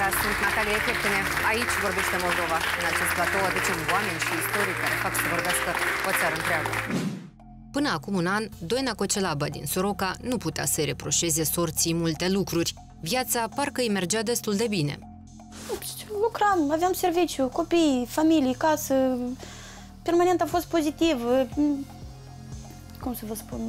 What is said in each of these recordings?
sunt Natalia Echeptene. Aici vorbește Moldova. În acest platou aducem oameni și istorii care fac să vorbească o țară întreagă. Până acum un an, Doina Cocelaba din Soroca nu putea să-i reproșeze sorții multe lucruri. Viața parcă îi mergea destul de bine. Lucram, aveam serviciu, copii, familie, casă. Permanent a fost pozitiv. Cum să vă spun?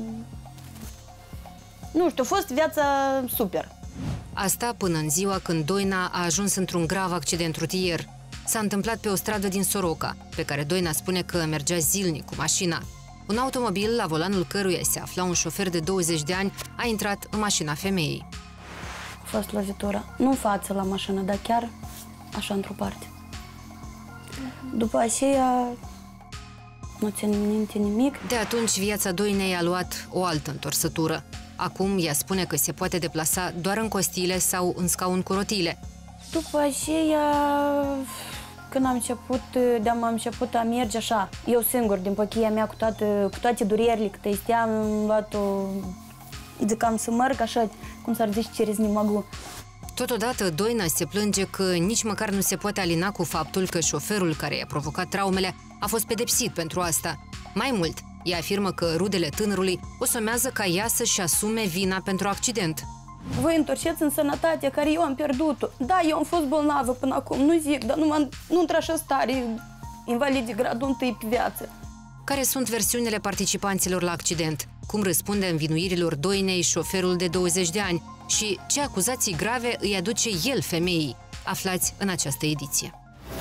Nu știu, a fost viața super. Asta până în ziua când Doina a ajuns într-un grav accident rutier. S-a întâmplat pe o stradă din Soroca, pe care Doina spune că mergea zilnic cu mașina. Un automobil, la volanul căruia se afla un șofer de 20 de ani, a intrat în mașina femeii. A fost lovitură. Nu în față la mașină, dar chiar așa într-o parte. După aceea nu țin minte nimic. De atunci, viața Doinei a luat o altă întorsătură. Acum, ea spune că se poate deplasa doar în costile sau în scaun cu rotile. După aceea, când am început a merge așa, eu singur, din păchia mea, cu toate durerile câte este, am luat-o, zicam să merg așa, cum s-ar zice, через не могу. Totodată, Doina se plânge că nici măcar nu se poate alina cu faptul că șoferul care i-a provocat traumele a fost pedepsit pentru asta. Mai mult, ea afirmă că rudele tânărului o somează ca ea să-și asume vina pentru accident. Vă întorceți în sănătatea care eu am pierdut-o. Da, eu am fost bolnavă până acum, nu zic, dar nu într-așa stare, invalid de gradul 1 pe viață. Care sunt versiunile participanților la accident? Cum răspunde învinuirilor Doinei șoferul de 20 de ani? Și ce acuzații grave îi aduce el femeii? Aflați în această ediție.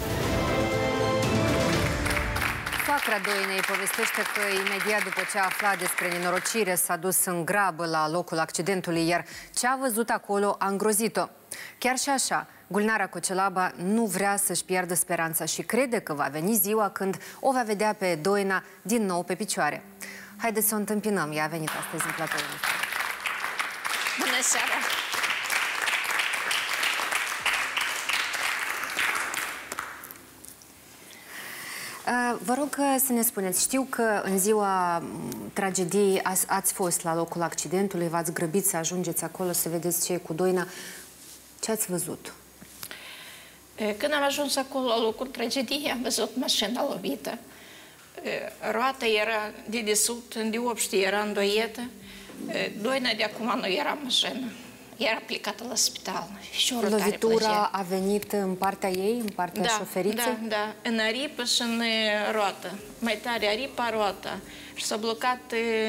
Soacra Doinei povestește că imediat după ce a aflat despre nenorocire s-a dus în grabă la locul accidentului, iar ce a văzut acolo a îngrozit-o. Chiar și așa, Gulnara Cocelaba nu vrea să-și piardă speranța și crede că va veni ziua când o va vedea pe Doina din nou pe picioare. Haideți să o întâmpinăm, ea a venit astăzi în platoul nostru. Bună seara! Vă rog să ne spuneți, știu că în ziua tragediei ați fost la locul accidentului, v-ați grăbit să ajungeți acolo să vedeți ce e cu Doina. Ce ați văzut? Când am ajuns acolo la locul tragediei, am văzut mașina lovită. Roata era de desubt, în deopște era îndoietă. Doina de acum nu era în mașină. Era plecată la spital. Lovitura a venit în partea ei, în partea șoferiței? Da, în aripă și în roată. Mai tare aripa, roata. Și s-a blocat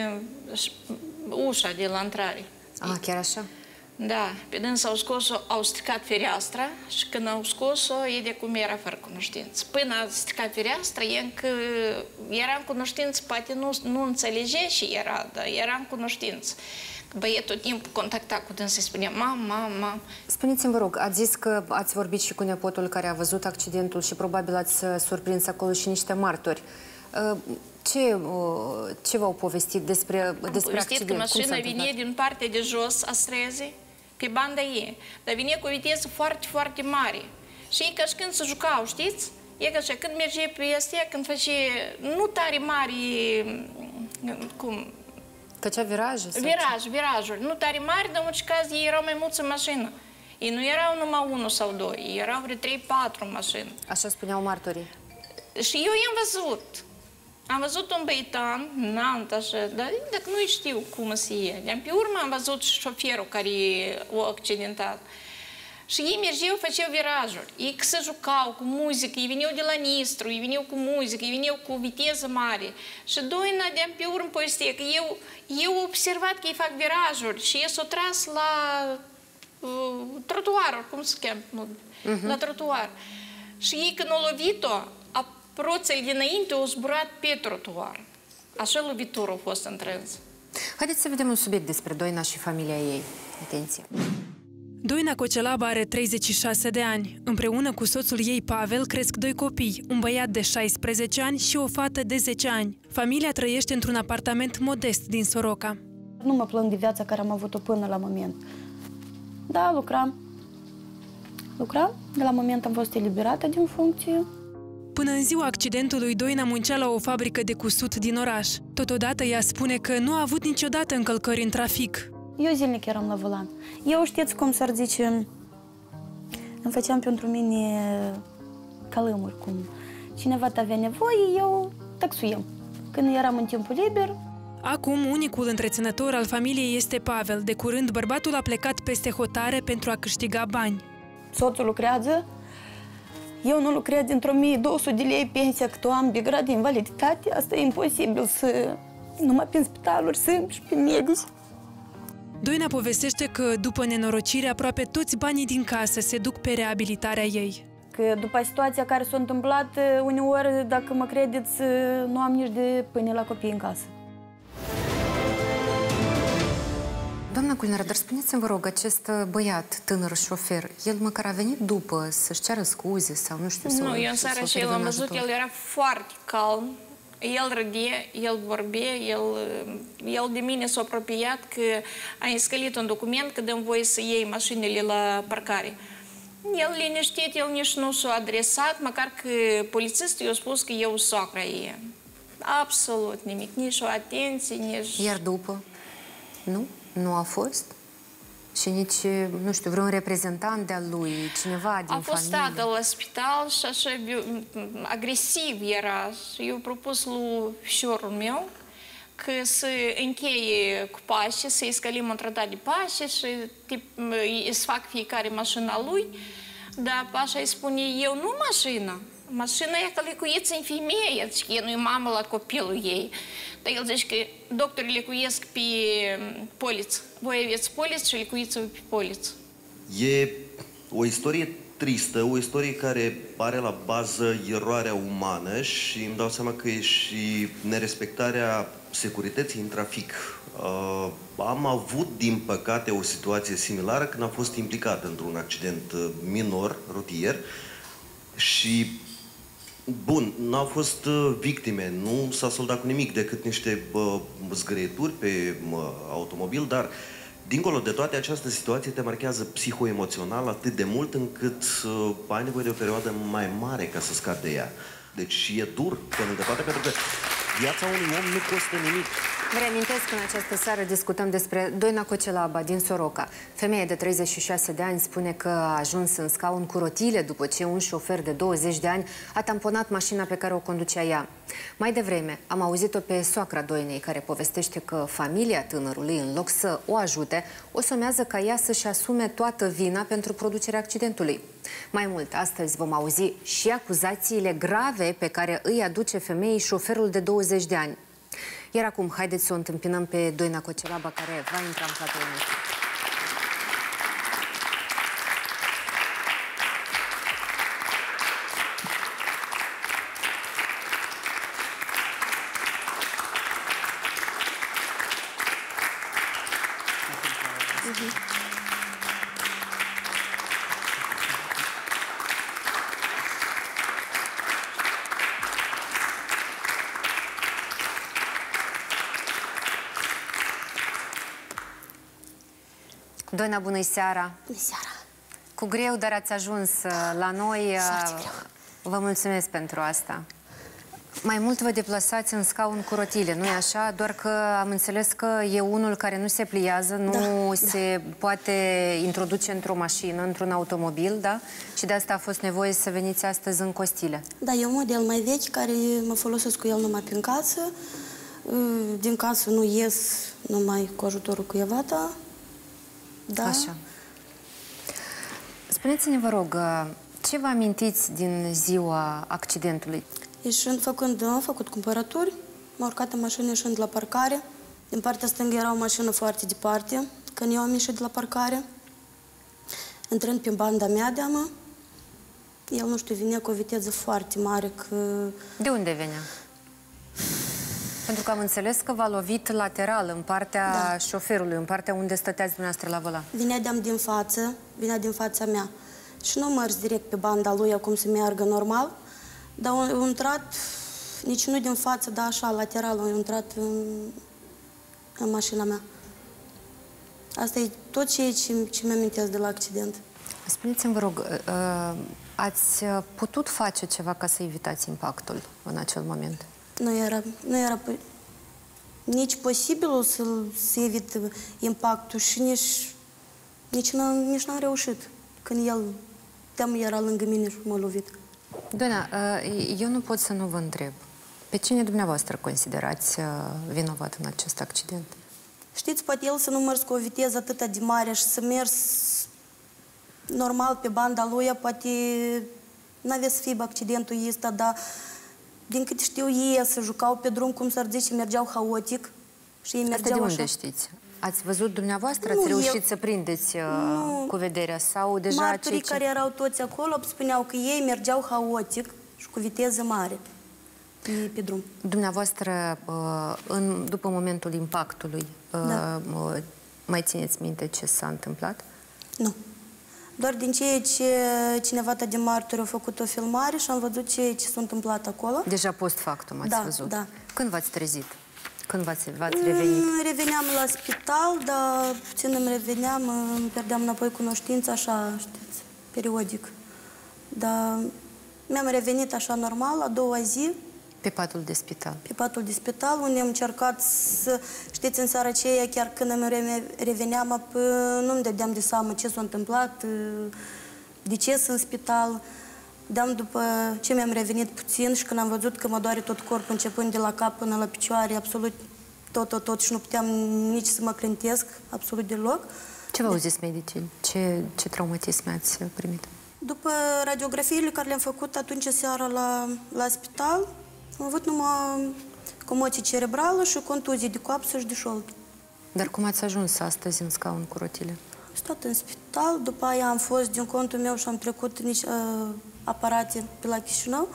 ușa de la intrare. Chiar așa? Da, pe dânsă au scos-o, au stricat fereastra și când au scos-o, e de cum era fără cunoștință. Până a stricat fereastra, e încă era în cunoștință, poate nu înțelege și era, dar era în cunoștință. Băietul tot timpul contacta cu dânsă și spunea, mam. Spuneți-mi, vă rog, ați zis că ați vorbit și cu nepotul care a văzut accidentul și probabil ați surprins acolo și niște martori. Ce v-au povestit despre accident? Că mașina vine din partea de jos a străzii, pe banda ei, dar vine cu o viteză foarte, foarte mare. Și ei ca și când se jucau, știți? E ca și când merge pe astea, când face nu tare mari, cum... Făcea viraje? Virajuri. Nu tare mari, dar în orice caz ei erau mai mulți în mașină. Ei nu erau numai 1 sau 2, ei erau vreo 3-4 în mașină. Așa spuneau martorii. Și eu i-am văzut. Am văzut un băietan, înalt așa, dar dacă nu știu cum să e. Pe urmă am văzut șoferul care o accidentat. Și ei mergeau, făceau virajuri. Ei se jucau cu muzică, ei veneau de la Nistru, ei veneau cu muzică, ei veneau cu viteză mare. Și Doina de-am pe urmă povestea că eu observat că ei fac virajuri și ei s-au tras la trotuarul, cum se cheamă, la trotuar. Și ei când au lovit-o, proțele dinainte au zburat pe trotuar. Așa lovitură a fost întrâns. Haideți să vedem un subiect despre Doina și familia ei. Atenție! Doina Cocelaba are 36 de ani. Împreună cu soțul ei, Pavel, cresc 2 copii, un băiat de 16 ani și o fată de 10 ani. Familia trăiește într-un apartament modest din Soroca. Nu mă plâng de viața care am avut-o până la moment. Da, lucram. De la moment am fost eliberată din funcție. Până în ziua accidentului, Doina muncea la o fabrică de cusut din oraș. Totodată ea spune că nu a avut niciodată încălcări în trafic. Eu zilnic eram la volan. Eu știți cum s-ar zice, Îmi făceam pentru mine calâmuri, cum cineva avea nevoie, eu taxuiem. Când eram în timpul liber. Acum, unicul întreținător al familiei este Pavel. De curând, bărbatul a plecat peste hotare pentru a câștiga bani. Soțul lucrează, eu nu lucrez dintr-o 1200 de lei pensia, că am de grad de invaliditate. Asta e imposibil să numai prin spitaluri sunt și pe medici. Doina povestește că, după nenorocire, aproape toți banii din casă se duc pe reabilitarea ei. Că după situația care s-a întâmplat, uneori, dacă mă credeți, nu am nici de pâine la copii în casă. Doamna Culnera, dar spuneți-mi, vă rog, acest băiat, tânăr șofer, el măcar a venit după să-și ceară scuze sau nu știu... Nu, eu în seara și l-am văzut, el era foarte calm. El râdea, el vorbea, el de mine s-a apropiat că a înscris un document că dăm voie să iei mașinile la parcare. El liniștit, el nici nu s-a adresat, măcar că polițistul i-a spus că eu soacra ei. Absolut nimic, nici o atenție, nici... Iar după? Nu? Nu a fost? Și nici, nu știu, vreun reprezentant de-al lui, cineva din familie? A fost tatăl la spital și așa agresiv era. Și eu propus lui fiorul meu că să încheie cu pașii, să-i scălim un tratat de pașii și să fac fiecare mașina lui. Dar Pașa îi spune, eu nu mașină. Mașina e că lecuiți în femeie, zice că e nu-i mamă la copilul ei. Dar el zice că doctorii lecuiesc pe poliță. Voi aveți poliță și lecuiți-vă pe poliță. E o istorie tristă, o istorie care are la bază eroarea umană și îmi dau seama că e și nerespectarea securității în trafic. Am avut, din păcate, o situație similară când am fost implicat într-un accident minor, rutier, și bun, n-au fost victime, nu s-a soldat cu nimic decât niște zgârieturi pe automobil, dar dincolo de toate, această situație te marchează psihoemoțional atât de mult încât ai nevoie de o perioadă mai mare ca să scapi de ea. Deci e dur, pe lângă toate, pentru că viața unui om nu costă nimic. Vă reamintesc că în această seară discutăm despre Doina Cocelaba din Soroca. Femeia de 36 de ani spune că a ajuns în scaun cu rotile după ce un șofer de 20 de ani a tamponat mașina pe care o conducea ea. Mai devreme am auzit-o pe soacra Doinei, care povestește că familia tânărului, în loc să o ajute, o somează ca ea să-și asume toată vina pentru producerea accidentului. Mai mult, astăzi vom auzi și acuzațiile grave pe care îi aduce femeii șoferul de 20 de ani. Iar acum, haideți să o întâmpinăm pe Doina Cocelaba, care va intra în platoul nostru. Doina, bună seara! Bună seara! Cu greu, dar ați ajuns la noi. Vă mulțumesc pentru asta. Mai mult vă deplasați în scaun cu rotile, nu-i așa? Doar că am înțeles că e unul care nu se pliază, nu se poate introduce într-o mașină, într-un automobil, da? Și de asta a fost nevoie să veniți astăzi în Costile. Da, e un model mai vechi care mă folosesc cu el numai prin casă. Din casă nu ies numai cu ajutorul cuiva, da. Da. Așa. Spuneți-ne, vă rog, ce vă amintiți din ziua accidentului? Ieșind, am făcut cumpărături, m-am urcat în mașină ieșind la parcare. Din partea stângă era o mașină foarte departe, când eu am ieșit de la parcare. Intrând pe banda mea de amă, el, nu știu, vinea cu o viteză foarte mare. De unde venea? Pentru că am înțeles că v-a lovit lateral, în partea șoferului, în partea unde stăteați dumneavoastră la volan. Vinea din fața mea. Și nu am mers direct pe banda lui, acum să meargă normal, dar a intrat, nici nu din față, dar așa, lateral, a intrat în mașina mea. Asta e tot ce mi-amintesc de la accident. Spuneți-mi, vă rog, ați putut face ceva ca să evitați impactul în acel moment? Nu era nici posibil să evit impactul și nici n-am reușit. Când el stăteam, era lângă mine și m-a lovit. Doina, eu nu pot să nu vă întreb. Pe cine dumneavoastră considerați vinovat în acest accident? Știți, poate el să nu mers cu o viteză atât de mare și să mers normal pe banda lui, poate n-avea să fie accidentul ăsta, dar din câte știu ei să jucau pe drum, cum s-ar zice, mergeau haotic și ei mergeau de așa. unde știți? Ați văzut dumneavoastră? Ați reușit să prindeți cu vederea? Sau deja martorii care erau toți acolo spuneau că ei mergeau haotic și cu viteză mare pe drum. Dumneavoastră, după momentul impactului, mai țineți minte ce s-a întâmplat? Nu. Doar din ceea ce cineva de martori a făcut o filmare și am văzut ce s-a întâmplat acolo. Deja post factum ați văzut? Da. Când v-ați trezit? Când v-ați revenit? Reveneam la spital, dar puțin îmi reveneam, îmi pierdeam înapoi cunoștința, așa, știți, periodic. Dar mi-am revenit așa normal, a doua zi. Pe patul de spital? Pe patul de spital, unde am încercat să, știți, în seara aceea, chiar când îmi reveneam, nu-mi dădeam de seamă ce s-a întâmplat, de ce sunt în spital. Dar după ce mi-am revenit puțin și când am văzut că mă doare tot corpul, începând de la cap până la picioare, absolut tot și nu puteam nici să mă crântesc, absolut deloc. Ce v-au zis medicii? Ce traumatisme ați primit? După radiografiile care le-am făcut atunci seara la spital, am avut numai comoție cerebrală și contuzii de coapsă și de șold. Dar cum ați ajuns astăzi în scaun cu rotile? Am stat în spital, după aia am fost din contul meu și am trecut niște aparate pe la Chișinău,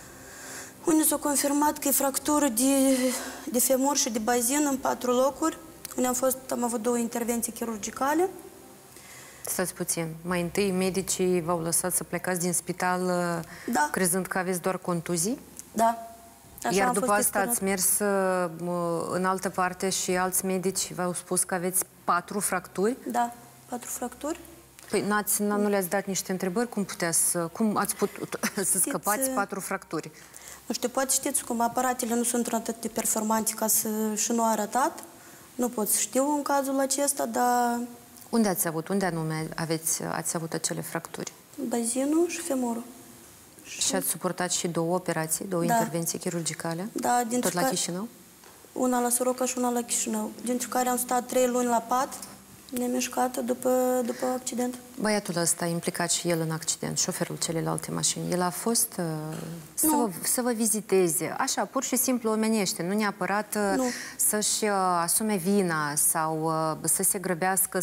unde s-a confirmat că e fractură de femur și de bazin în 4 locuri, unde am avut 2 intervenții chirurgicale. Stați puțin. Mai întâi medicii v-au lăsat să plecați din spital crezând că aveți doar contuzii? Da. Așa. Iar după asta ați mers în altă parte și alți medici v-au spus că aveți 4 fracturi? Da, 4 fracturi. Păi nu le-ați dat niște întrebări? Cum ați putut să scăpați 4 fracturi? Nu știu, poate știți cum aparatele nu sunt atât de performante ca să și nu arătat. Nu pot să știu în cazul acesta, dar... Unde anume ați avut acele fracturi? Bazinul și femurul. Și ați suportat și 2 operații, 2 intervenții chirurgicale? Da, tot la Chișinău? Una la Soroca și una la Chișinău, dintre care am stat 3 luni la pat, nemișcată după accident. Băiatul ăsta implicat și el în accident, șoferul celelalte mașini, el a fost să vă viziteze, așa, pur și simplu omenește, nu neapărat să-și asume vina sau să se grăbească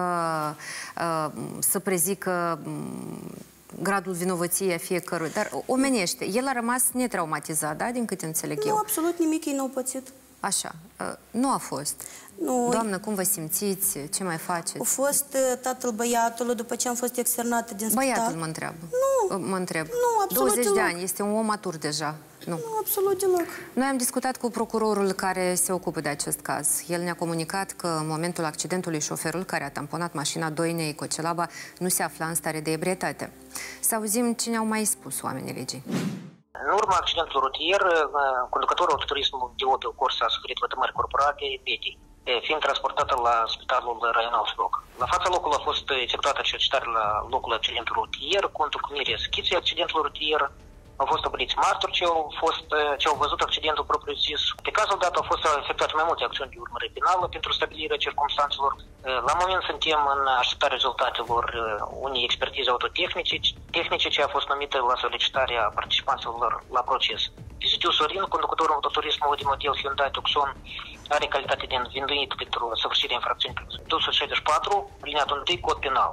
să prezică gradul vinovăției a fiecărui, dar omenește. El a rămas netraumatizat, da, din câte înțeleg eu? Nu, absolut nimic, ei n-au pățit. Așa. Nu a fost. Nu. Doamnă, cum vă simțiți? Ce mai faceți? A fost tatăl băiatului după ce am fost externată din spital. Băiatul mă întreabă. Nu. Mă întreb. Nu, absolut 20 de ani, este un om matur deja. Nu, absolut deloc. Noi am discutat cu procurorul care se ocupă de acest caz. El ne-a comunicat că în momentul accidentului șoferul care a tamponat mașina Doinei Cocelaba nu se afla în stare de ebrietate. Să auzim ce ne-au mai spus oamenii legii. În urma accidentului rutier, conducătorul autoturismului de Opel Corsa a suferit vătămări corporate, Betty, fiind transportată la spitalul raional Soroc. La fața locului a fost efectuată cercetare la locul accidentului rutier, cu întocmirea schiței accidentului rutier. Au fost stabiliți martori ce au văzut accidentul propriu-zis. Pe cazul dat au fost efectuate mai multe acțiuni de urmărire penală pentru stabilirea circumstanțelor. La moment suntem în așteptarea rezultatelor unei expertize autotehnice ce a fost numită la solicitarea participanților la proces. Vizitiu Sorin, conducătorul autoturismului de model Hyundai Tucson, are calitate de învinuit pentru săvârșirea infracțiunii 264, alineatul 1, cod penal.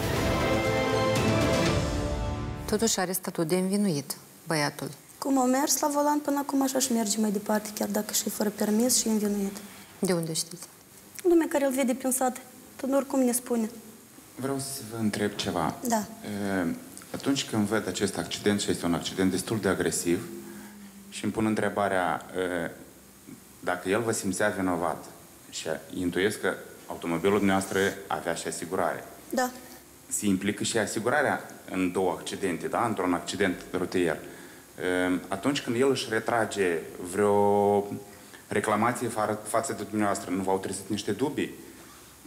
Totuși are statut de învinuit, băiatul. Cum a mers la volan până acum, așa și merge mai departe, chiar dacă și fără permis și învinuit. De unde știți? Lumea care îl vede prin sat, tot oricum ne spune. Vreau să vă întreb ceva. Da. Atunci când văd acest accident, și este un accident destul de agresiv, și îmi pun întrebarea dacă el vă simțea vinovat și intuiesc că automobilul dumneavoastră avea și asigurare. Da. Se implică și asigurarea în 2 accidente, da? Într-un accident rutier. Atunci când el își retrage vreo reclamație față de dumneavoastră, nu v-au trezit niște dubii?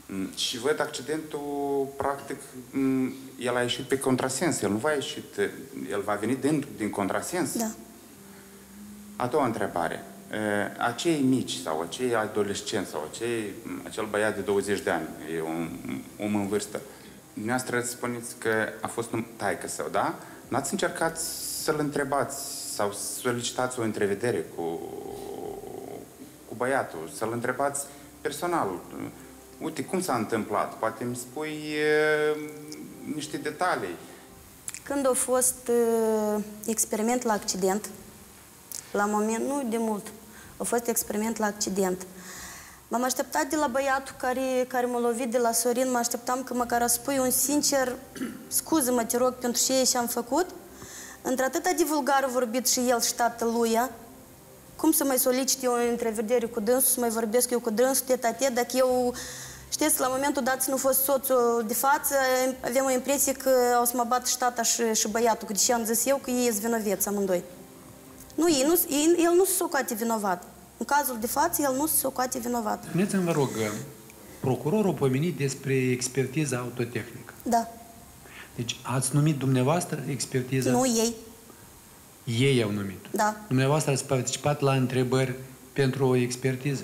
Și văd accidentul, practic, el a ieșit pe contrasens, el nu va ieșit, el va veni din contrasens. Da. A doua întrebare. Acei mici sau acei adolescenți sau acel băiat de 20 de ani, e un om în vârstă, dumneavoastră spuneți că a fost un taică-său, da? N-ați încercat să-l întrebați sau solicitați o întrevedere cu băiatul, să-l întrebați personal. Uite, cum s-a întâmplat? Poate îmi spui niște detalii. Când a fost experiment la accident, la moment, nu de mult, a fost experiment la accident. M-am așteptat de la băiatul care m-a lovit, de la Sorin, mă așteptam că măcar a spui un sincer, scuză-mă, te rog, pentru ce am făcut. Într-atâta de vulgar a vorbit și el și tatălui. Cum să mai solicit eu o întrevedere cu dânsul, să mai vorbesc eu cu dânsul, tet-a-tet, dacă eu, știți, la momentul dat să nu fost soțul de față, aveam o impresie că o să mă bat și tata și băiatul, că deși am zis eu că ei sunt vinoveți amândoi. Nu, el nu se socoate vinovat. În cazul de față, el nu se socoate vinovat. Spuneți-mi, vă rog, procurorul a pomenit despre expertiza autotehnică. Da. Deci ați numit dumneavoastră expertiza? Nu, ei. Ei au numit. Da. Dumneavoastră ați participat la întrebări pentru o expertiză.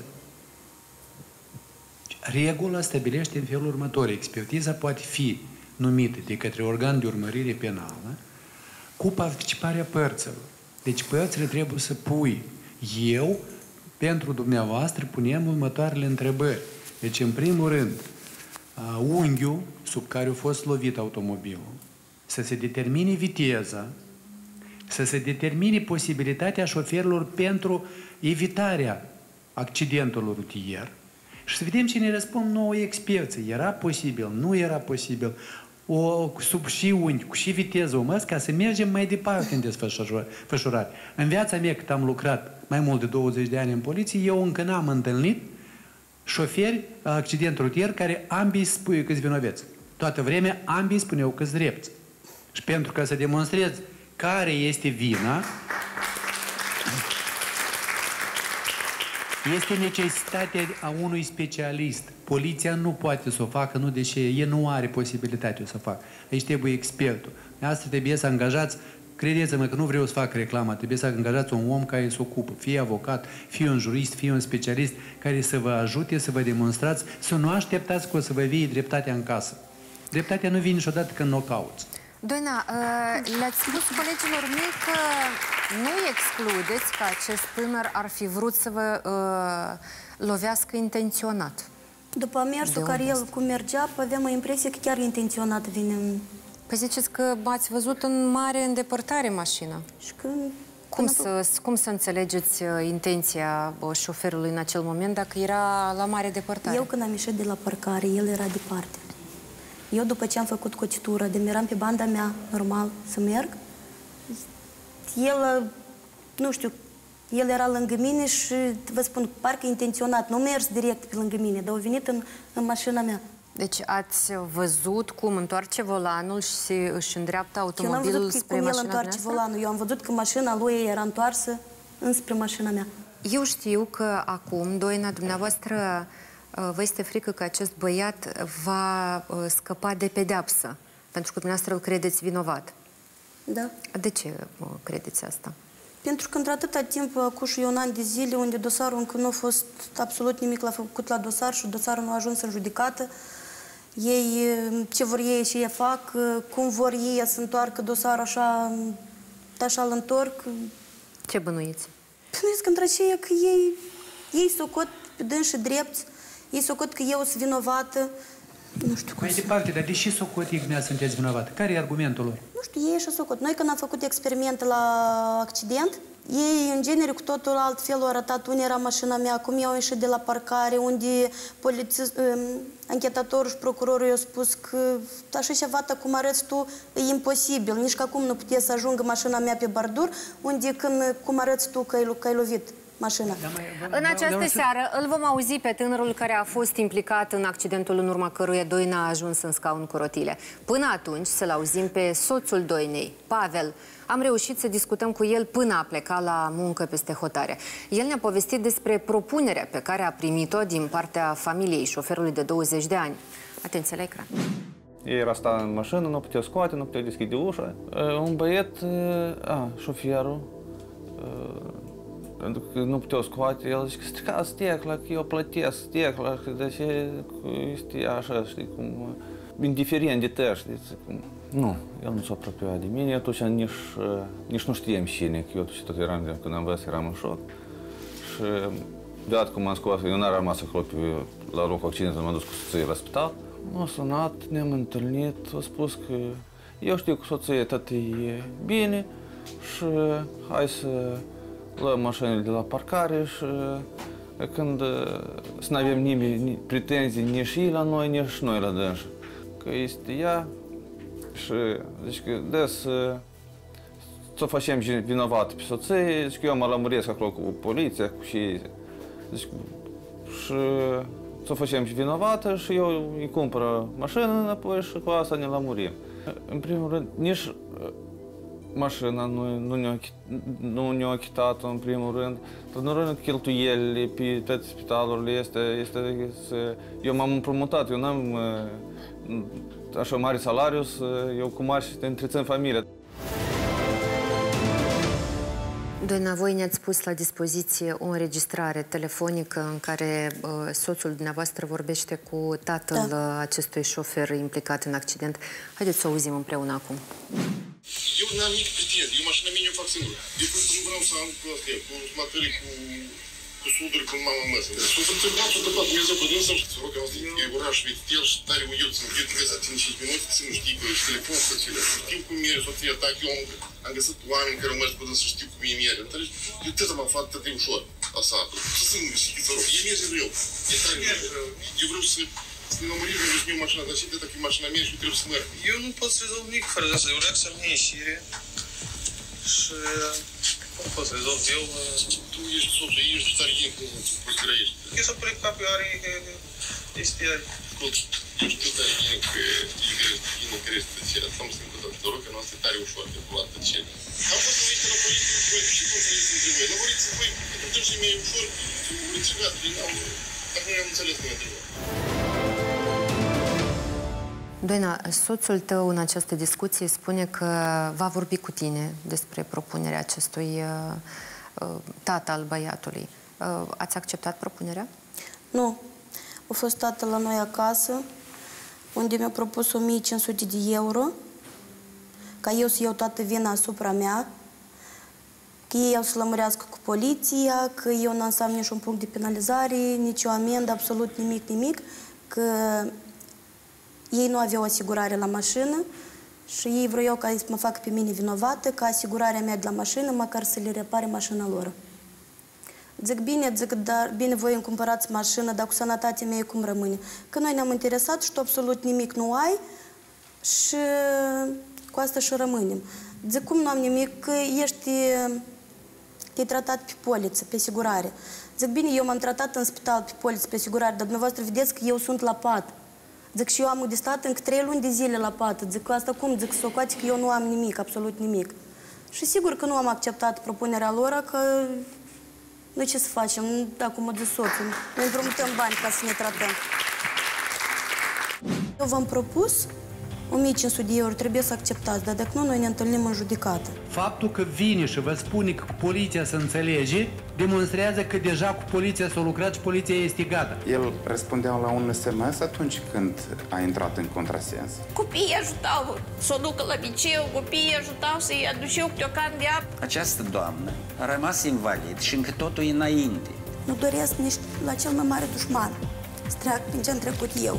Regula stabilește în felul următor. Expertiza poate fi numită de către organ de urmărire penală cu participarea părților. Deci părțile trebuie să pui. Eu, pentru dumneavoastră, punem următoarele întrebări. Deci, în primul rând, unghiul sub care a fost lovit automobilul, să se determine viteza, să se determine posibilitatea șoferilor pentru evitarea accidentului rutier și să vedem ce ne răspund nouă experții. Era posibil, nu era posibil, sub și unghi, cu și viteză umăs, ca să mergem mai departe în desfășurare. În viața mea, cât am lucrat mai mult de 20 de ani în poliție, eu încă n-am întâlnit șoferi la accident rutier care ambii spui că-s vinoveți. Toată vremea ambii spuneau că-s drepți. Și pentru ca să demonstrez care este vina, este necesitatea a unui specialist. Poliția nu poate să o facă, nu deși el nu are posibilitatea să o facă. Aici trebuie expertul. Asta trebuie să angajați, credeți-mă că nu vreau să fac reclamă, trebuie să angajați un om care se ocupă, fie avocat, fie un jurist, fie un specialist, care să vă ajute, să vă demonstrați, să nu așteptați că o să vă vie dreptatea în casă. Dreptatea nu vine niciodată când nu o cauți. Doina, le-ați spus colegilor mei că nu excludeți că acest tânăr ar fi vrut să vă lovească intenționat. După mersul care el cum mergea, aveam o impresie că chiar intenționat vine. Păi ziceți că ați văzut în mare îndepărtare mașina. Și când... Cum să înțelegeți intenția șoferului în acel moment dacă era la mare depărtare? Eu când am ieșit de la parcare, el era departe. Eu după ce am făcut cotitură, de eram pe banda mea, normal, să merg, el, nu știu, el era lângă mine și, vă spun, parcă intenționat, nu mers direct pe lângă mine, dar a venit în mașina mea. Deci ați văzut cum întoarce volanul și își îndreaptă automobilul spre mașina el întoarce volanul. Eu am văzut că mașina lui era întoarsă înspre mașina mea. Eu știu că acum, Doina, dumneavoastră, vă este frică că acest băiat va scăpa de pedeapsă, pentru că dumneavoastră îl credeți vinovat. Da. De ce credeți asta? Pentru că într-atâta timp, acum și un an de zile, unde dosarul încă nu a fost absolut nimic făcut la dosar și dosarul nu a ajuns în judecată, ei, ce vor ei și ei fac, cum vor ei să întoarcă dosarul așa îl întorc. Ce bănuiți? Bănuiesc între aceea că ei socot pe dânsi drepți, ei socot că eu sunt vinovată. Nu știu cum. Mai departe, dar deși socot ei sunteți vinovată? Care e argumentul lor? Nu știu, ei așa socot. Noi când am făcut experimente la accident, ei, în genere, cu totul altfel au arătat unde era mașina mea, cum i-au ieșit de la parcare, unde anchetatorul și procurorul i-au spus că așa ceva, cum arăți tu, e imposibil. Nici că acum nu putea să ajungă mașina mea pe bardur, unde cum arăți tu că ai lovit. mașina. În această seară îl vom auzi pe tânărul care a fost implicat în accidentul în urma căruia Doina a ajuns în scaun cu rotile. Până atunci să-l auzim pe soțul Doinei, Pavel. Am reușit să discutăm cu el până a pleca la muncă peste hotare. El ne-a povestit despre propunerea pe care a primit-o din partea familiei șoferului de 20 de ani. Atenție la ecran. Ei era stat în mașină, nu puteau scoate, nu puteau deschide ușa. Un băiet, șoferul, nu puteau scoate, el zice că strica sticla, că eu plătesc sticla, că de ce este așa, știi, cum, indiferent de tăi, știi, cum. Nu, el nu s-a apropiat de mine, atunci nici nu știam cine, că eu atunci tot eram, când am văzut, eram în șoc. Și deodată cum m-am scos, eu n-am rămas acolo la locul accidentului, m-am dus cu soția la spital. M-a sunat, ne-am întâlnit, a spus că eu știu că soția tot e bine și hai să luăm mașinile de la parcare și când să nu avem nimeni pretenzii nici ei la noi, nici noi la dânsa. Că este ea și zice că des să facem vinovat pe soție, zice că eu mă lămuresc acolo cu poliția, cu și zice și să facem și vinovată și eu îi cumpăr mașină înapoi și cu asta ne lămurim. În primul rând, nici mașina nu ne-a achitat în primul rând. În rând, cheltuielile pe toate spitalurile este eu m-am împrumutat, eu n-am așa mare salariu, eu cu mari și întrețin familia. Doina, voi ne-ați pus la dispoziție o înregistrare telefonică în care soțul dumneavoastră vorbește cu tatăl acestui șofer implicat în accident. Haideți să o auzim împreună acum. Eu n-am nici pretenții, eu mașina mea o fac singur. De când nu vreau să am cu astea, cu materii, cu suduri, cu mama măsă. S-o întâmplat, Dumnezeu cu dânsă, să rog, am zis, e oraș vetel și tare uiut, să-mi fiu trebuie să țin 5 minute, să nu știi cu telefon, să știu cum e soția ta, eu am găsit oameni care au mers cu dânsă să știu cum e merge. Înțelegi? Eu tot am aflat atât de ușor, la satul. Să nu știi, să rog, e merge rău. E tare rău. Eu vreau să ne lămurim, eu știu mașina, dar și de dacă e mașina mea și eu trebuie să merg. Eu nu pot să rezolv nimic fără asta, eu vreau să-mi ieșire și cum pot să rezolv eu? Tu ești soțul, ești starien, cum poți să grăiești? Eu să plec capul, este eu știu tare bine că e crește tăcerea, să mă simt cu toată doroca noastră tare ușor de luat tăcerea. Am fost să uite la poliție și cum să le sunt între voi. Lămuriți voi, pentru că și mai ușor, să mă uriți și gata, dacă nu am înțeles, nu mi-a întrebat. Doina, soțul tău în această discuție spune că va vorbi cu tine despre propunerea acestui tată al băiatului. Ați acceptat propunerea? Nu. A fost tată la noi acasă, unde mi-a propus 1500 de euro, ca eu să iau toată vina asupra mea, că ei au să lămurească cu poliția, că eu nu înseamnă niciun punct de penalizare, nici o amendă, absolut nimic, că ei nu aveau asigurare la mașină și ei vreau ca să mă facă pe mine vinovată, ca asigurarea mea de la mașină, măcar să le repare mașina lor. Zic, dar bine, voi îmi cumpărați mașină, dar cu sănătatea mea cum rămâne? Că noi ne-am interesat și tu absolut nimic nu ai și cu asta și rămânem. Zic, cum nu am nimic? Că e tratat pe poliță, pe asigurare. Zic, bine, eu m-am tratat în spital pe poliță, pe asigurare, dar dumneavoastră vedeți că eu sunt la pat. Zic, și eu am de stat încă 3 luni de zile la pat. Zic, asta cum? Zic, socoate că eu nu am nimic, absolut nimic. Și sigur că nu am acceptat propunerea lor, că noi ce să facem? Acum de soțul. Noi împrumutăm bani ca să ne tratăm. Eu v-am propus 1500 de euro, trebuie să acceptați, dar dacă nu, noi ne întâlnim în judecată. Faptul că vine și vă spune că cu poliția se înțelege, demonstrează că deja cu poliția s-a lucrat și poliția este gata. El răspundea la un SMS atunci când a intrat în contrasens. Copiii ajutau să o ducă la liceu, copiii ajutau să-i aduceau câte o can de apă. Această doamnă a rămas invalid și încă totul înainte. Nu doresc nici la cel mai mare dușman să treacă prin ce am trecut eu.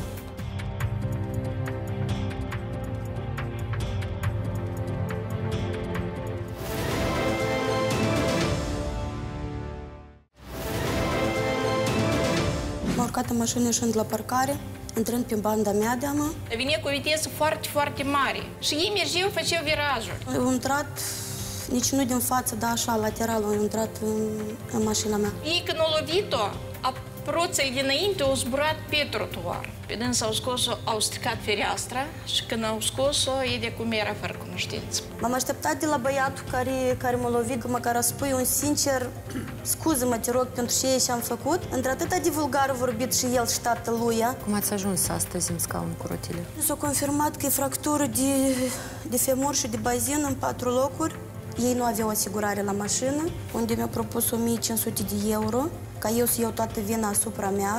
M-am urcat în mașină ieșind la parcare, intrând pe banda mea de amă. Vine cu viteză foarte, foarte mare și ei mergeau, făceau virajuri. Au intrat nici nu din față, dar așa, lateral, au intrat în mașina mea. Ei, când au lovit-o, proței dinainte au zburat pe trotuar. Pe dâns au scos-o, au stricat fereastra și când au scos-o, ei de cum era fără cunoștință. M-am așteptat de la băiatul care m-a lovit, că măcar să spui un sincer, scuză-mă, te rog, pentru ce am făcut. Într-atâta de vulgar a vorbit și el și tatălui. Cum ați ajuns astăzi în scaun cu rotile? S-a confirmat că e fractură de femur și de bazin în 4 locuri. Ei nu aveau asigurare la mașină, unde mi-au propus 1500 de euro, ca eu să iau toată vina asupra mea.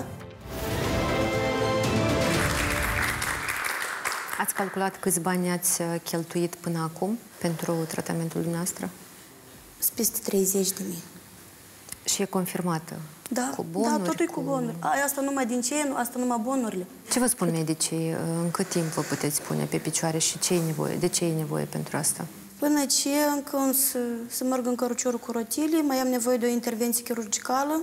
Ați calculat câți bani ați cheltuit până acum pentru tratamentul dumneavoastră? Sunt peste 30.000. Și e confirmată? Da, cu bonuri, da, totul e cu bonuri. Asta numai din ce, asta numai bonurile. Ce vă spun medicii? În cât timp vă puteți pune pe picioare și ce e nevoie? De ce e nevoie pentru asta? Până ce încă să merg în căruciorul cu rotile, mai am nevoie de o intervenție chirurgicală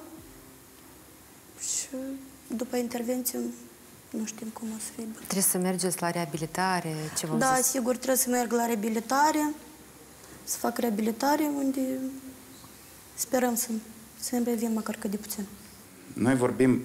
și după intervenție nu știm cum o să fie. Trebuie să mergeți la reabilitare? Ce v-au da, zis? sigur, trebuie să merg la reabilitare, să fac reabilitare, unde sperăm să-mi revin măcar cât de puțin. Noi vorbim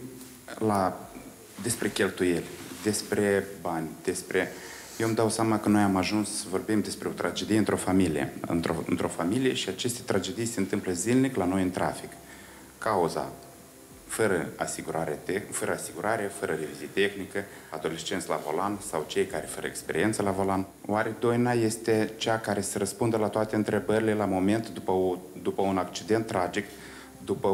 despre cheltuieli, despre bani, despre... Eu îmi dau seama că noi am ajuns să vorbim despre o tragedie într-o familie. Într-o familie și aceste tragedii se întâmplă zilnic la noi în trafic. Cauza, fără asigurare, fără revizie tehnică, adolescenți la volan sau cei care fără experiență la volan. Oare doina este cea care să răspundă la toate întrebările la moment după un accident tragic, după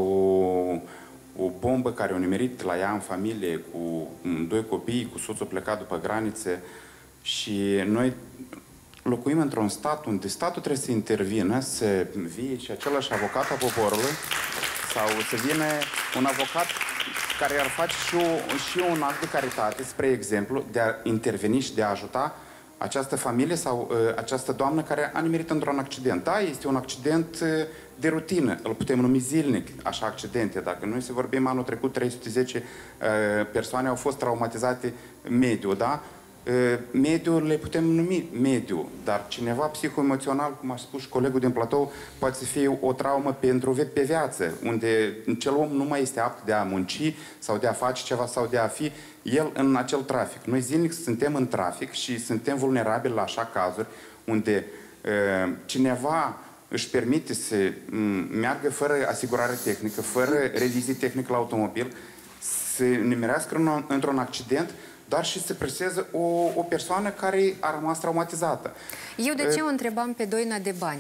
o bombă care a nimerit la ea în familie cu 2 copii, cu soțul plecat după granițe? Și noi locuim într-un stat unde statul trebuie să intervină, să vie și același avocat a poporului sau să vină un avocat care ar face și un act de caritate, spre exemplu, de a interveni și de a ajuta această familie sau această doamnă care a nimerit într-un accident. Da, este un accident de rutină, îl putem numi zilnic, așa accidente. Dacă noi să vorbim anul trecut, 310 persoane au fost traumatizate mediu, da? Mediul le putem numi mediu, dar cineva psihoemoțional, cum a spus și colegul din platou, poate să fie o traumă pe viață, unde cel om nu mai este apt de a munci sau de a face ceva sau de a fi el în acel trafic. Noi zilnic suntem în trafic și suntem vulnerabili la așa cazuri unde cineva își permite să meargă fără asigurare tehnică, fără revizie tehnică la automobil, să nimerească într-un accident, dar și să preseze o persoană care a rămas traumatizată. Eu de ce o întrebam pe doina de bani?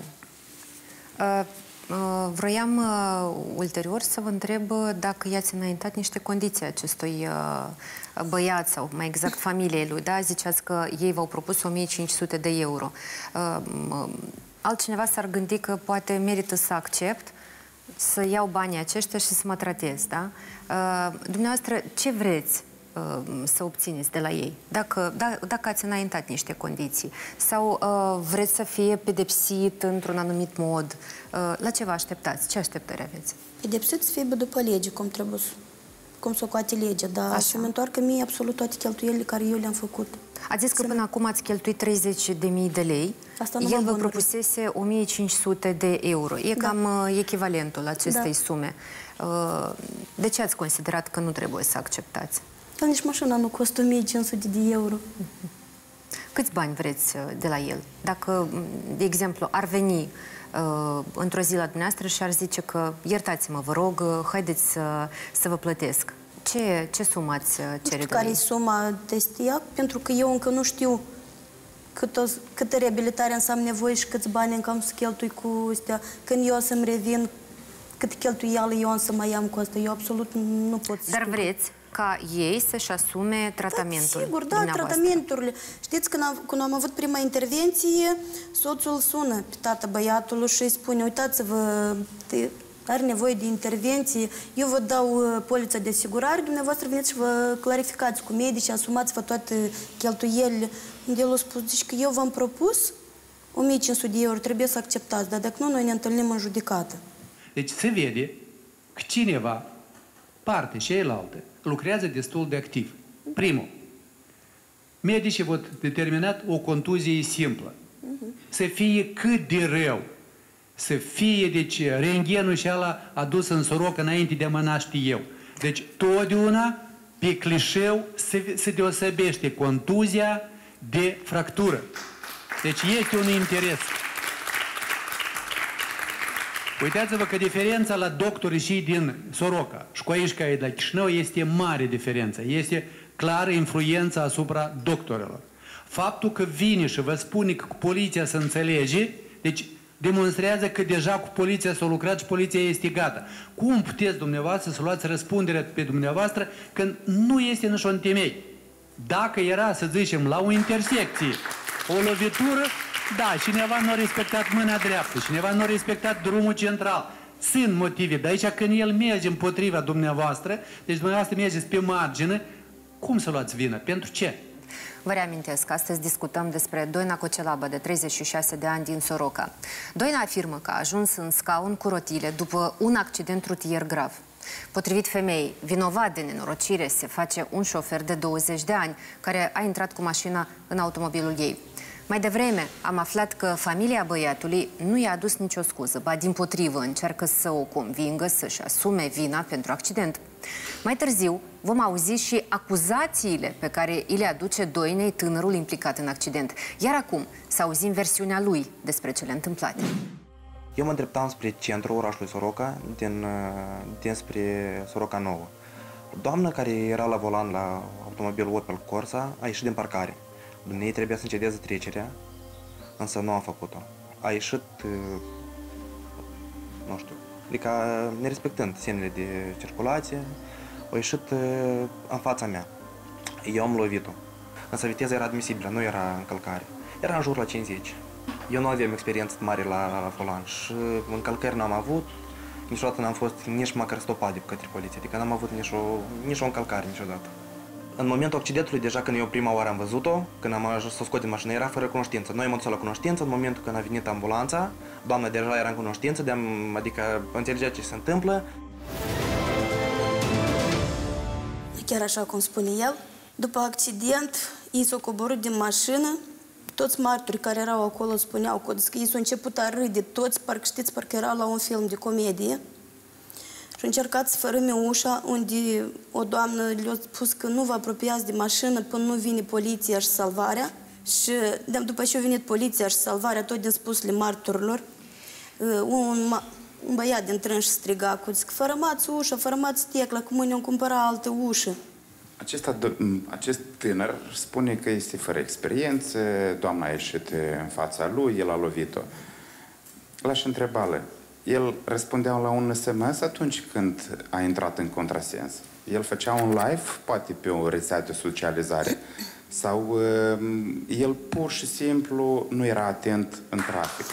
Vroiam ulterior să vă întreb dacă i-ați înaintat niște condiții acestui băiat sau mai exact familiei lui. Da? Ziceați că ei v-au propus 1500 de euro. Altcineva s-ar gândi că poate merită să accept, să iau banii aceștia și să mă tratez. Da? Dumneavoastră, ce vreți să obțineți de la ei? Dacă ați înaintat niște condiții sau vreți să fie pedepsit într-un anumit mod, la ce vă așteptați? Ce așteptări aveți? Pedepsit să fie după lege, cum să o coate legea, dar să-mi întoarcă mie absolut toate cheltuielile care eu le-am făcut. Ați zis că până acum ați cheltuit 30.000 de lei. El vă propusese 1500 de euro. E cam echivalentul acestei sume. De ce ați considerat că nu trebuie să acceptați? Dar nici mașina nu costă 1500 de euro. Câți bani vreți de la el? Dacă, de exemplu, ar veni într-o zi la dumneavoastră și ar zice că iertați-mă, vă rog, haideți să vă plătesc. Ce sumă ați cere de la ei? Care e suma testia? Pentru că eu încă nu știu câtă reabilitare înseamnă nevoie și câți bani încă am să cheltui cu astea. Când eu o să-mi revin, cât cheltuială eu am să mai am cu asta. Eu absolut nu pot să Dar vreți ca ei să-și asume tratamentul? Da, sigur, da, tratamenturile. Știți, când am avut prima intervenție, soțul sună pe tata băiatului și îi spune, uitați-vă, are nevoie de intervenție, eu vă dau polița de asigurare, dumneavoastră veniți și vă clarificați cu medici, asumați-vă toate cheltuielile. Unde el a spus, zici că eu v-am propus 1500 de euro, trebuie să acceptați, dar dacă nu, noi ne întâlnim în judecată. Deci se vede că cineva, parte și cealaltă, lucrează destul de activ. Primul, medicii v-au determinat o contuzie simplă. Să fie cât de rău să fie, deci, rentgenul și ăla adus în Soroca înainte de a mă naște eu. Deci, totdeauna, pe clișeu, se deosebește contuzia de fractură. Deci, este un interes. Uitați-vă că diferența la doctorii și din Soroca și cu aici care e de la Chișinău este mare diferență. Este clară influența asupra doctorilor. Faptul că vine și vă spune că cu poliția se înțelege, deci demonstrează că deja cu poliția s-a lucrat și poliția este gata. Cum puteți dumneavoastră să luați răspunderea pe dumneavoastră când nu este niciun temei? Dacă era, să zicem, la o intersecție, o lovitură, da, cineva nu a respectat mâna dreaptă, cineva nu a respectat drumul central. Sunt motive, dar aici când el merge împotriva dumneavoastră, deci dumneavoastră mergeți pe margine, cum să luați vină? Pentru ce? Vă reamintesc, astăzi discutăm despre Doina Cocelabă, de 36 de ani, din Soroca. Doina afirmă că a ajuns în scaun cu rotile după un accident rutier grav. Potrivit femeii, vinovat de nenorocire se face un șofer de 20 de ani, care a intrat cu mașina în automobilul ei. Mai devreme am aflat că familia băiatului nu i-a adus nicio scuză, ba dimpotrivă încearcă să o convingă să-și asume vina pentru accident. Mai târziu vom auzi și acuzațiile pe care îi le aduce Doinei tânărul implicat în accident. Iar acum să auzim versiunea lui despre cele întâmplate. Eu mă îndreptam spre centrul orașului Soroca, dinspre Soroca Nouă. O doamnă care era la volan la automobilul Opel Corsa a ieșit din parcare. Dumnezeu trebuia să încedeze trecerea, însă nu a făcut-o. A ieșit, nu știu, adică nerespectând semnele de circulație, a ieșit în fața mea. Eu am lovit-o. Însă viteza era admisibilă, nu era încălcare. Era în jur la 50. Eu nu aveam experiență mare la volan și încălcări n-am avut. Niciodată n-am fost nici măcar stopat de către poliție, adică n-am avut nici o încălcare niciodată. În momentul accidentului, deja când eu prima oară am văzut-o, când am ajuns să o scot din mașină, era fără cunoștință. Noi am dus la cunoștință, în momentul când a venit ambulanța, doamna deja era în cunoștință, adică înțelegea ce se întâmplă. Chiar așa cum spune el, după accident, ei s-au coborât din mașină, toți martorii care erau acolo spuneau că ei s-au început a râde, toți, parcă știți, parcă erau la un film de comedie. Și încercat să fărâme ușa, unde o doamnă le-a spus că nu vă apropiați de mașină până nu vine poliția și salvarea. Și după ce a venit poliția și salvarea, tot din spusele martorilor, un băiat din trânș striga cu zic, fărâmați ușa, fărâmați sticla, că mâine îmi cumpăra altă ușă. Acest tânăr spune că este fără experiență, doamna a ieșit în fața lui, el a lovit-o. L-aș întreba, el răspundea la un SMS atunci când a intrat în contrasens. El făcea un live, poate pe o rețea de socializare, sau el pur și simplu nu era atent în trafic.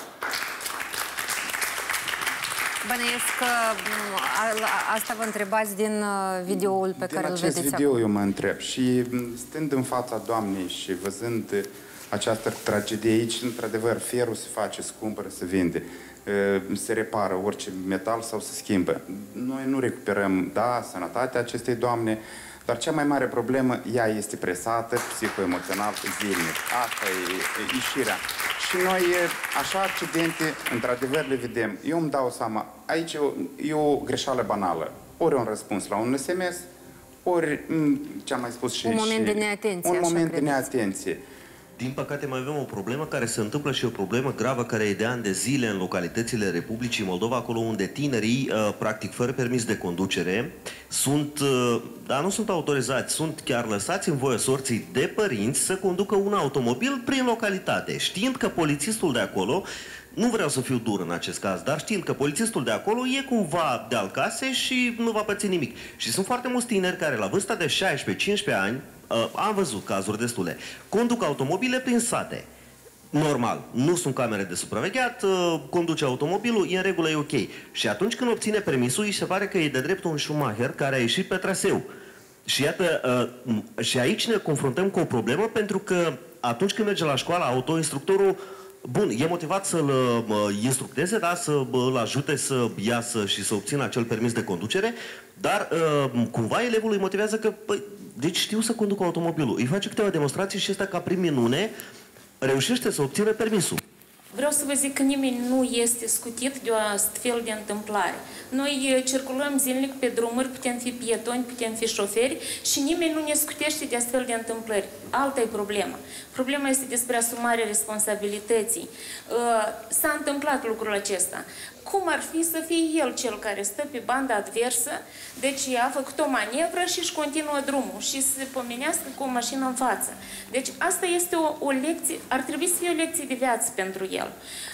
Bănuiesc că asta vă întrebați din videoul pe care îl vedeți acum. Din acest video eu mă întreb și stând în fața doamnei și văzând această tragedie aici, într-adevăr, ferul se face, se cumpără, se vinde, se repară orice metal sau se schimbă. Noi nu recuperăm, da, sănătatea acestei doamne, dar cea mai mare problemă, ea este presată psihoemoțional zilnic. Asta e ieșirea. Și noi, așa accidente, într-adevăr, le vedem. Eu îmi dau seama, aici e o greșeală banală. Ori un răspuns la un SMS, ori, ce am mai spus și... Un moment de neatenție, un așa moment credeți? de neatenție. Din păcate mai avem o problemă care se întâmplă și o problemă gravă care e de ani de zile în localitățile Republicii Moldova, acolo unde tinerii, practic fără permis de conducere, dar nu sunt autorizați, sunt chiar lăsați în voie sorții de părinți să conducă un automobil prin localitate, știind că polițistul de acolo, nu vreau să fiu dur în acest caz, dar știind că polițistul de acolo e cumva de al case și nu va păți nimic. Și sunt foarte mulți tineri care la vârsta de 16-15 ani, am văzut cazuri destule, conduc automobile prin sate. Normal, nu sunt camere de supravegheat, conduce automobilul, e în regulă, e ok. Și atunci când obține permisul, îi se pare că e de drept un Schumacher care a ieșit pe traseu. Și iată, și aici ne confruntăm cu o problemă, pentru că atunci când merge la școală, autoinstructorul, bun, e motivat să-l instructeze, da, să-l ajute să iasă și să obțină acel permis de conducere, dar cumva elevul îi motivează că, deci știu să conduc automobilul. Îi face câteva demonstrații și ăsta, ca prin minune, reușește să obțină permisul. Vreau să vă zic că nimeni nu este scutit de o astfel de întâmplare. Noi circulăm zilnic pe drumuri, putem fi pietoni, putem fi șoferi și nimeni nu ne scutește de astfel de întâmplări. Alta e problema. Problema este despre asumarea responsabilității. S-a întâmplat lucrul acesta. Cum ar fi să fie el cel care stă pe banda adversă, deci a făcut o manevră și își continuă drumul și se pomenească cu o mașină în față. Deci asta este o lecție, ar trebui să fie o lecție de viață pentru el.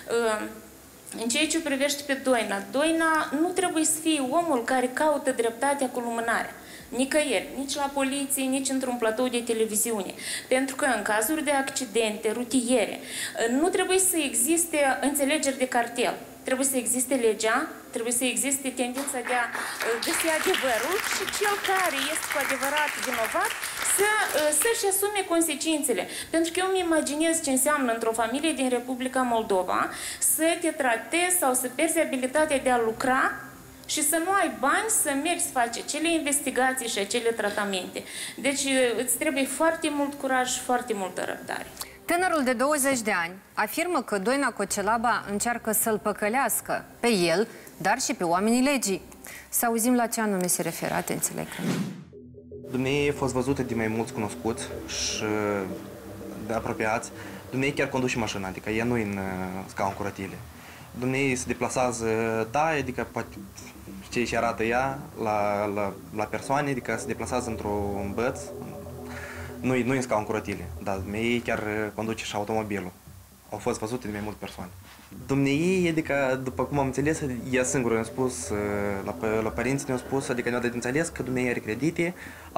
În ceea ce privește pe Doina, Doina nu trebuie să fie omul care caută dreptatea cu lumânarea. Nicăieri, nici la poliție, nici într-un platou de televiziune. Pentru că în cazuri de accidente rutiere nu trebuie să existe înțelegeri de cartel. Trebuie să existe legea, trebuie să existe tendința de a găsi adevărul și cel care este cu adevărat vinovat să-și asume consecințele. Pentru că eu îmi imaginez ce înseamnă într-o familie din Republica Moldova să te tratezi sau să pierzi abilitatea de a lucra și să nu ai bani să mergi să faci acele investigații și acele tratamente. Deci îți trebuie foarte mult curaj și foarte multă răbdare. Tânărul de 20 de ani afirmă că Doina Cocelaba încearcă să-l păcălească pe el, dar și pe oamenii legii. Să auzim la ce anume se referă. Atenție la ecran. Dumnezeu a fost văzută de mai mulți cunoscuți și de apropiați. Dumnezeu chiar conduce mașina, adică ea nu în scaun cu rotile. Dumnezeu se deplasează, da, adică poate ce arată ea la persoane, adică se deplasează într-un băț, nu în scaun cu rotile, dar Dumnezeu chiar conduce și automobilul. Au fost văzute de mai multe persoane. Dumnezeu, adică, după cum am înțeles, ea singură ne-a spus, la părinții ne-a spus, adică ne-a dat de înțeles că Dumnezeu are credite,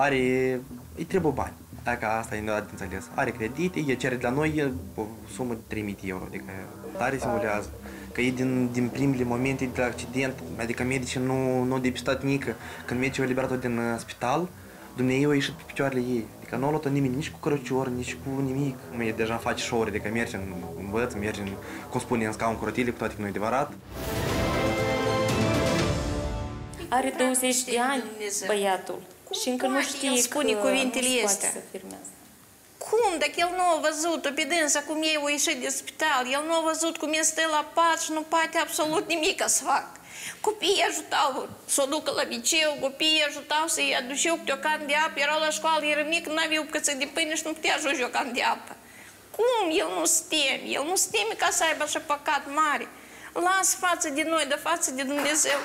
îi trebuie bani. Dacă asta ne-a dat de înțeles. Are credite, ea cere de la noi o sumă de 3.000 de euro, adică tare simulează. Că e din primele momente de accident, adică medicii nu au depistat nică. Când medicii au eliberat-o din spital, Dumnezeu a ieșit pe picioarele ei. Adică nu a luat-o nimeni, nici cu cărăcior, nici cu nimic. Ea deja face show-uri, adică merge în băț, merge, cum spune, în scaun cu rotile, cu toate că nu e adevărat. Are 20 de ani băiatul și încă nu știe spune cuvintele astea. Cum? Dacă el nu a văzut-o pe dânsa cum ei au ieșit de spital, el nu a văzut cum el stă la pat și nu poate absolut nimic să fac. Copiii ajutau să o ducă la liceu, copiii ajutau să-i aduceau câte o can de apă, erau la școală, era mic, n-aveau bucăță de pâine și nu putea ajunge o can de apă. Cum? El nu se teme, el nu se teme ca să aibă așa păcat mare. Lasă față de noi, de față de Dumnezeu.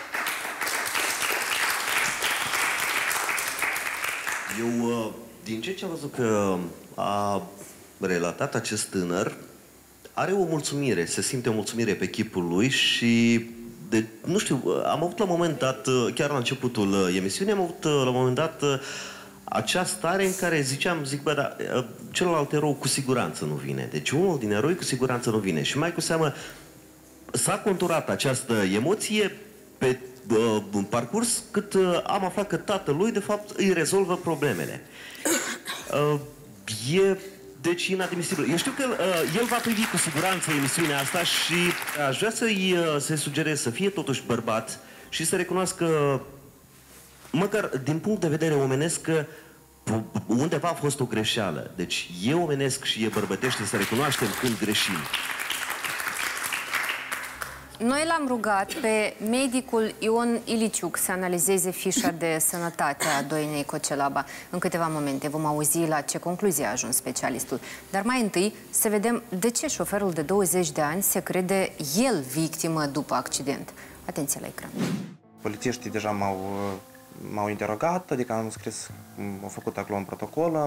Eu, din ce am văzut că a relatat acest tânăr, are o mulțumire, se simte o mulțumire pe chipul lui și, nu știu, am avut la un moment dat, chiar la începutul emisiunii, am avut la un moment dat acea stare în care zic, bă, dar celălalt erou cu siguranță nu vine. Deci unul din eroi cu siguranță nu vine. Și mai cu seamă, s-a conturat această emoție pe parcurs cât am aflat că tatălui, de fapt, îi rezolvă problemele. Deci inadmisibil. Eu știu că el va privi cu siguranță emisiunea asta și aș vrea să-i sugerez să fie totuși bărbat și să recunoască, măcar din punct de vedere omenesc, că undeva a fost o greșeală. Deci e omenesc și e bărbătește să recunoaștem când greșim. Noi l-am rugat pe medicul Ion Iliciuc să analizeze fișa de sănătate a Doinei Cocelaba. În câteva momente vom auzi la ce concluzie a ajuns specialistul. Dar mai întâi să vedem de ce șoferul de 20 de ani se crede el victimă după accident. Atenție la ecran. Polițiștii deja m-au interogat, adică am scris, au făcut acolo un protocol.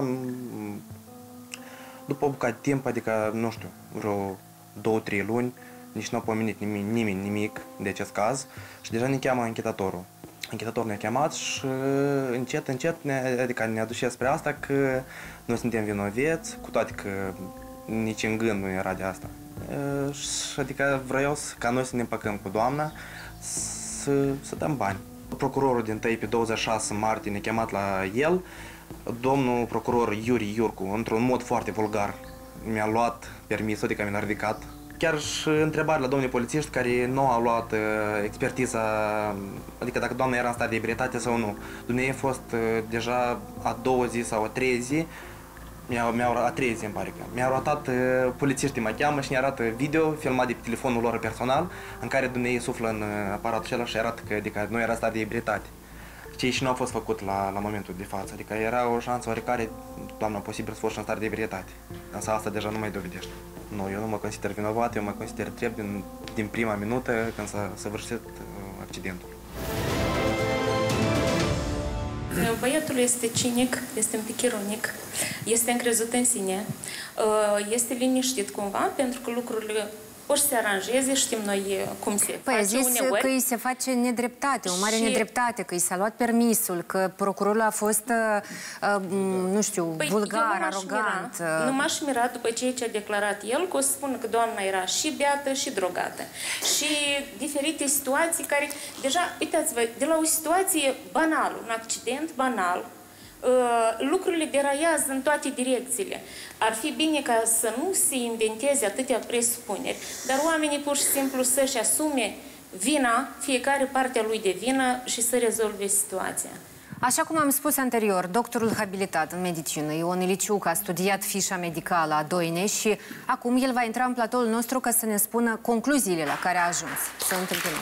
După o bucată de timp, adică, nu știu, vreo 2-3 luni, nici nu a pomenit nimeni nimic de acest caz și deja ne cheamă anchetatorul. Anchetatorul ne-a chemat și încet, adică ne aduce spre asta că noi suntem vinoveți, cu toate că nici în gând nu era de asta. Și adică vreau ca noi să ne împăcăm cu doamna, să dăm bani. Procurorul din tăi pe 26 martie ne-a chemat la el, domnul procuror Iuri Iurcu, într-un mod foarte vulgar, mi-a luat permisul, adică mi l-a ridicat. Chiar și întrebare la domnii polițiști care nu au luat expertiza, adică dacă doamna era în stare de ebrietate sau nu. Dumnezeu a fost deja a 2 zi sau a 3 zi a treia zi, îmi pare că. Mi-au arătat, polițiștii mă cheamă și ne arată video filmat de pe telefonul lor personal, în care dumneavoastră suflă în aparatul acela și arată că nu era stat de ebrietate. Ceea ce nu a fost făcut la momentul de față, adică era o șansă oarecare, doamna, posibil să fost și în stare de ebrietate. Însă asta deja nu mai dovedește. Nu, eu nu mă consider vinovat, eu mă consider drept din prima minută când s-a săvârșit accidentul. Băiatul este cinic, este un pic ironic, este încrezut în sine, este liniștit cumva, pentru că lucrurile o să se aranjeze, știm noi cum se face zis uneori. că îi se face nedreptate, o mare nedreptate, că i s-a luat permisul, că procurorul a fost, nu știu, vulgar, arogant. Nu m-aș mira după ceea ce a declarat el, că o să spună că doamna era și beată și drogată. Și diferite situații care, deja, uitați-vă, de la o situație banală, un accident banal, lucrurile deraiază în toate direcțiile. Ar fi bine ca să nu se inventeze atâtea presupuneri, dar oamenii pur și simplu să-și asume vina, fiecare partea lui de vină și să rezolve situația. Așa cum am spus anterior, doctorul habilitat în medicină, Ion Iliciuc, a studiat fișa medicală a Doinei și acum el va intra în platoul nostru ca să ne spună concluziile la care a ajuns. Să întâlnim.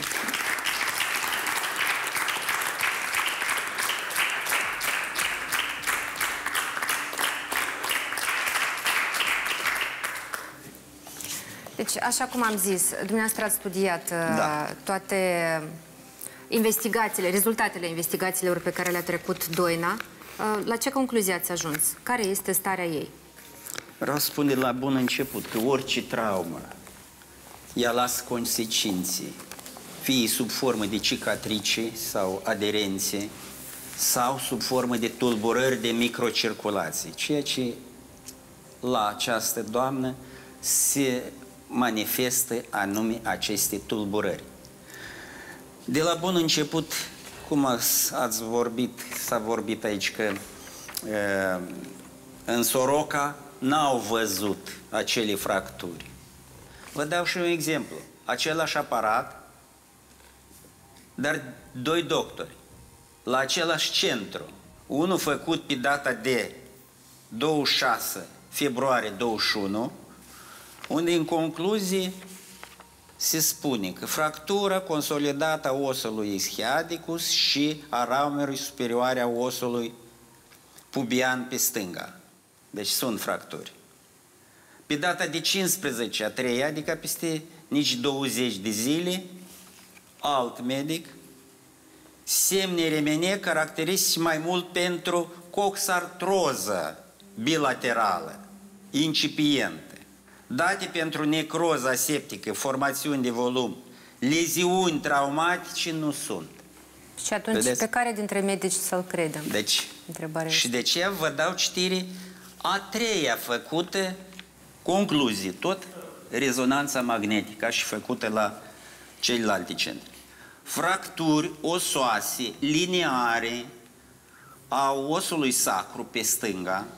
Deci, așa cum am zis, dumneavoastră ați studiat toate investigațiile, rezultatele investigațiilor pe care le-a trecut Doina. La ce concluzie ați ajuns? Care este starea ei? Vreau să spun de la bun început că orice traumă ea lasă consecințe, fie sub formă de cicatrice sau aderențe, sau sub formă de tulburări de microcirculație, ceea ce la această doamnă se manifestă anume aceste tulburări. De la bun început, cum ați vorbit, s-a vorbit aici că în Soroca n-au văzut acele fracturi. Vă dau și un exemplu. Același aparat, dar doi doctori, la același centru. Unul făcut pe data de 26 februarie 21, unde în concluzie se spune că fractura consolidată a osului ischiadicus și a ramurii superioare a osului pubian pe stânga. Deci sunt fracturi. Pe data de 15 a 3, adică peste nici 20 de zile, alt medic, semne remene caracteristici mai mult pentru coxartroză bilaterală, incipientă. Date pentru necroză aseptică, formațiuni de volum, leziuni traumatice nu sunt. Și atunci, vedeți? Pe care dintre medici să-l credem? Deci, și de ce vă dau citire a treia făcută, concluzie, tot rezonanța magnetică și făcută la celelalte centre. Fracturi osoase, lineare a osului sacru pe stânga,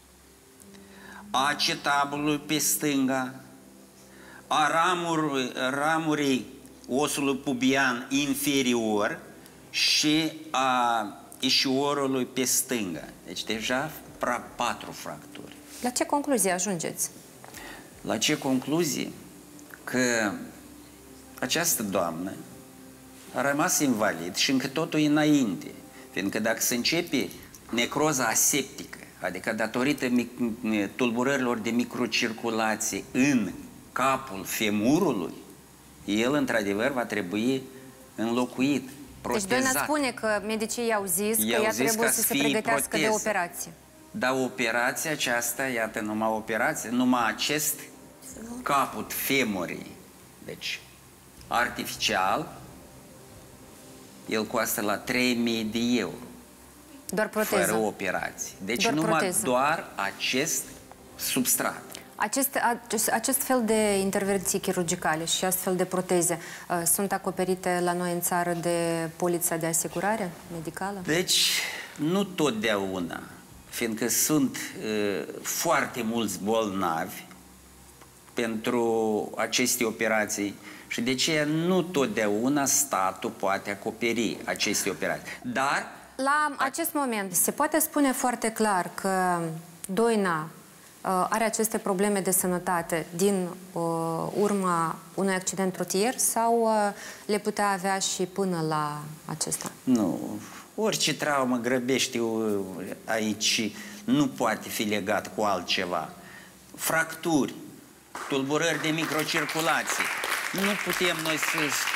a acetabulului pe stânga, a ramurii osului pubian inferior și a ișiorului pe stânga. Deci deja 4 fracturi. La ce concluzie ajungeți? La ce concluzie? Că această doamnă a rămas invalid și încă totul înainte. Fiindcă dacă se începe necroza aseptică, adică datorită tulburărilor de microcirculație în capul femurului, el într-adevăr va trebui înlocuit, protezat. Deci Doina spune că medicii i-au zis că ea trebuie să se pregătească de operație. Dar operația aceasta, iată, numai operație, numai acest caput femurii, deci artificial, el costă la 3.000 de euro. Doar proteză. Fără operație. Deci doar acest substrat. Acest fel de intervenții chirurgicale și astfel de proteze sunt acoperite la noi în țară de polița de asigurare medicală? Deci, nu totdeauna, fiindcă sunt foarte mulți bolnavi pentru aceste operații și de ce nu totdeauna statul poate acoperi aceste operații. Dar la acest moment se poate spune foarte clar că Doina are aceste probleme de sănătate din urma unui accident rutier sau le putea avea și până la acesta? Nu. Orice traumă grăbește aici nu poate fi legat cu altceva. Fracturi, tulburări de microcirculație. Nu putem noi să...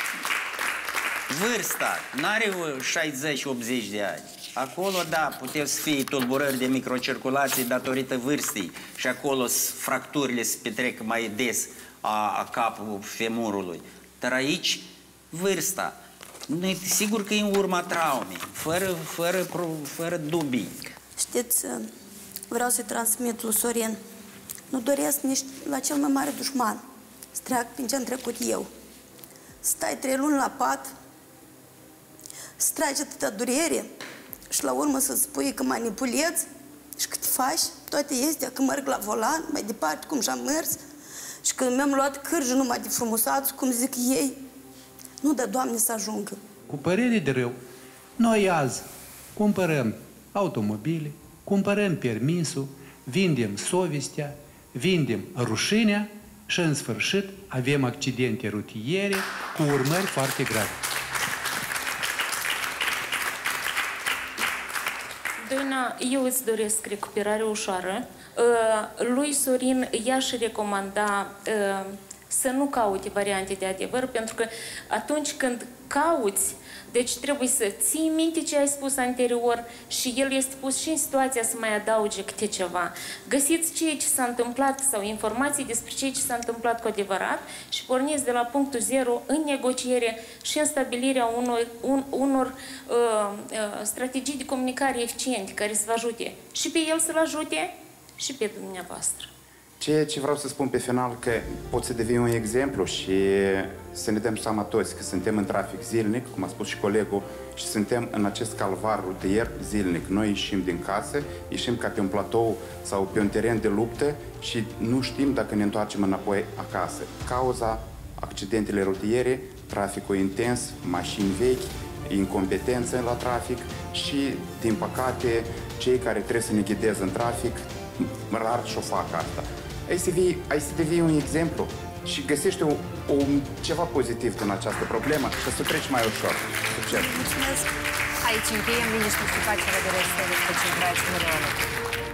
Vârsta n-are 60-80 de ani. Acolo, da, puteți să fie tulburări de microcirculație datorită vârstei și acolo fracturile se petrec mai des a capul femurului. Dar aici, vârsta. Sigur că e în urma traumei, fără dubii. Știți, vreau să-i transmit lui Sorin. Nu doresc nici la cel mai mare dușman să treacă prin ce am trecut eu. Stai 3 luni la pat, să tragi atâta durere și la urmă să spui că manipulezi și că te faci toate astea, că merg la volan, mai departe cum și-am mers și că mi-am luat cârjă numai de frumusați, cum zic ei. Nu, dar Doamne să ajungă. Cu părere de rău, noi azi cumpărăm automobile, cumpărăm permisul, vindem sovestea, vindem rușinea și în sfârșit avem accidente rutiere cu urmări foarte grave. Doina, eu îți doresc recuperare ușoară. Lui Sorin i-aș recomanda să nu caute variante de adevăr, pentru că atunci când cauți, deci trebuie să ții minte ce ai spus anterior și el este pus și în situația să mai adauge câte ceva. Găsiți ceea ce s-a întâmplat sau informații despre ceea ce s-a întâmplat cu adevărat și porniți de la punctul zero în negociere și în stabilirea unor strategii de comunicare eficiente care să vă ajute și pe el să-l ajute și pe dumneavoastră. Ceea ce vreau să spun pe final, că pot să devii un exemplu și să ne dăm seama toți că suntem în trafic zilnic, cum a spus și colegul, și suntem în acest calvar rutier zilnic. Noi ieșim din casă, ieșim ca pe un platou sau pe un teren de luptă și nu știm dacă ne întoarcem înapoi acasă. Cauza accidentele rutiere, traficul intens, mașini vechi, incompetență la trafic și, din păcate, cei care trebuie să ne ghideze în trafic rar și-o fac asta. Ai să devii un exemplu și găsești ceva pozitiv în această problemă și să treci mai ușor. Succes! Mulțumesc! Aici încheiem liniște și pace, revedere, să desconcentrați,